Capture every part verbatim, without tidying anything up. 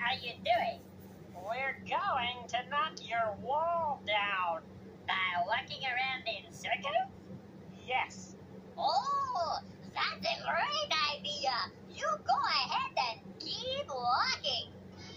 are you doing? We're going to knock your wall down. By walking around in circles? Yes. Oh, that's a great idea. You go ahead and keep walking.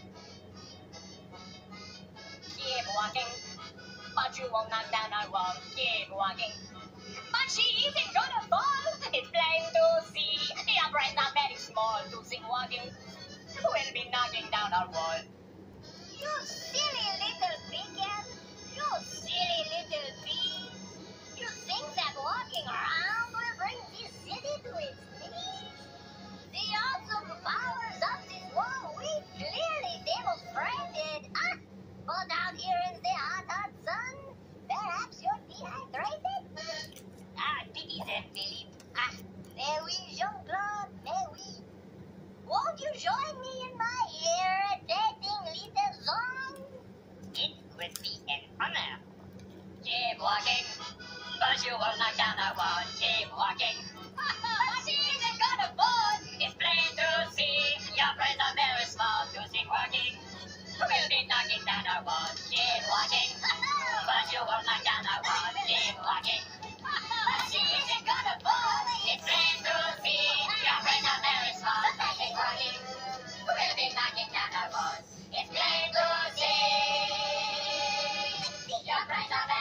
Keep walking. But you won't knock down our wall. Keep walking. But she isn't gonna fall. It's plain to see. The uprights are very small to sing walking. We'll be knocking down our wall. You silly little pecan. You silly little bee. You think that walking around will bring this city to its knees? The awesome powers of this wall we clearly demonstrated. Ah, but out here in the hot, hot sun, perhaps you're dehydrated? Ah, pity then, Philippe. Ah, mais oui, Jean-Claude, mais oui. Won't you join me in my irritating little song? It would be an honor. Keep walking, but you will knock down our wall. Keep walking. But she isn't gonna fall. It's plain to see. Your friends are very small to sing walking. We'll be knocking down our wall. Keep walking. But you will knock down our wall. Keep walking. But she isn't gonna fall. It's plain to see. Your friends are very small to sing walking. We'll be knocking down our wall. It's plain to see. Your friends are